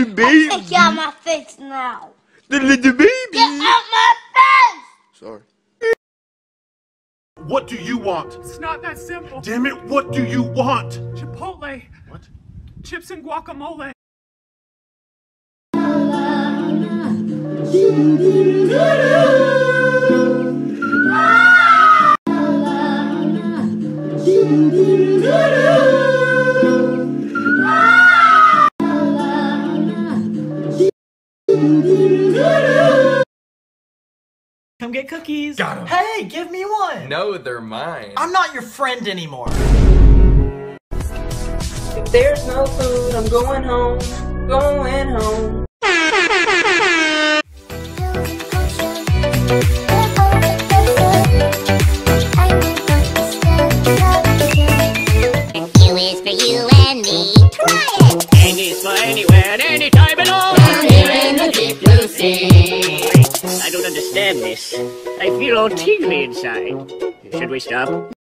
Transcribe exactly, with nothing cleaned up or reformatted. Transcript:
little baby. Get out of my face now. The little baby. Get out my face. Sorry. What do you want? It's not that simple. Damn it, what do you want? Chipotle. What? Chips and guacamole. Come get cookies. Got 'em. Hey, give me one. No, they're mine. I'm not your friend anymore. If there's no food, I'm going home, going home. Q is for you and me. Try it. N is for anywhere and anytime at all. Down here in the deep blue sea. I don't understand this. I feel all tingly inside. Should we stop?